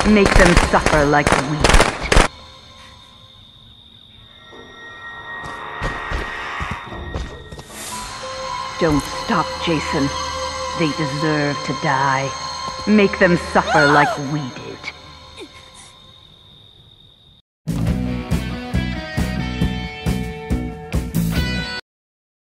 Make them suffer like we did. Don't stop, Jason. They deserve to die. Make them suffer like we did.